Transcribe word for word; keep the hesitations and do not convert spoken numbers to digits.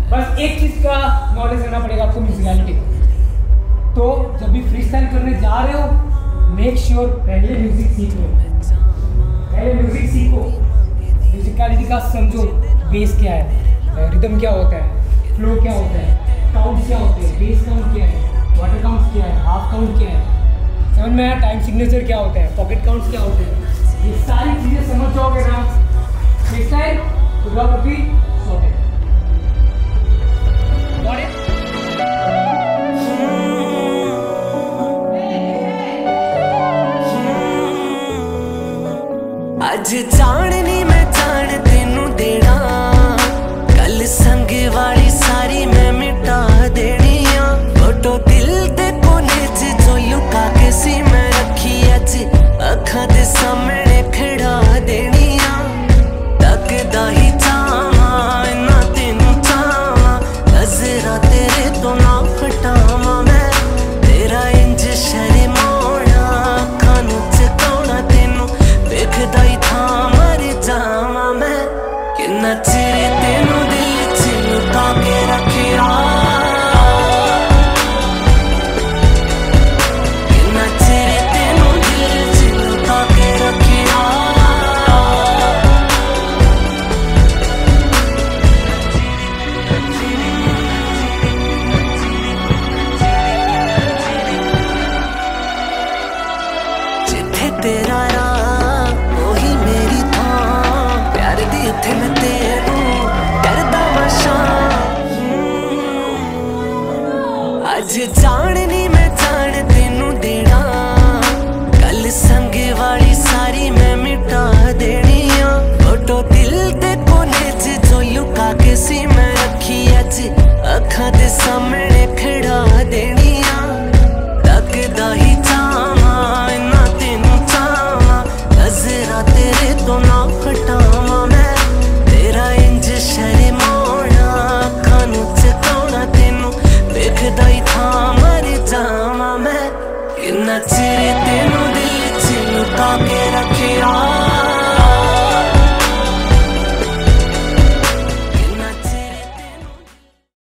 बस एक चीज का नॉलेज रहना पड़ेगा आपको, म्यूजिकलिटी। तो जब भी फ्री स्टाइल करने जा रहे हो, मेक श्योर पहले म्यूजिक सीख लो, पहले म्यूजिक सीखो, म्यूजिकलिटी का समझो, बेस क्या है, रिदम क्या होता है, फ्लो क्या होता है, काउंट क्या होते हैं, बेस काउंट क्या है, वाटर काउंट क्या है, हाफ काउंट क्या है, समझ में आया, टाइम सिग्नेचर क्या होता है, पॉकेट काउंट्स क्या होते हैं। ये सारी चीजें समझ जाओगे ना, free style photography sorted. Got it? आज जानी मैं जान तेनू देना, कल संग वाली सारी मैं मिटा देनी आ। फोटो दिल दे कोने च जो लुका के सी मैं रखी अज अखां दे सामने खड़ा देनी आ। तकदा ही चावा ना तेनू चावा, नजरा तेरे तो ना हटावा मैं, तेरा इंज शर्माना अखां नू चकाउणा तेनू देखदा ही था मर जावा मैं। किन्ना चिर तेनू दिल च लुका के रखिया, किन्ना चिर तेनू दिल च लुका के रखिया। जिथे तेरा राह ओही मेरी थां, प्यार दी इत्थे मैं तेनू करदा वशां। अज जानी मैं जान तेनू देना, कल संग वाली सारी मैं मिटा देनी आ। फोटो दिल दे कोने च जो लुका के सी मैं रखी अज अखां दे सामने खड़ा देनी।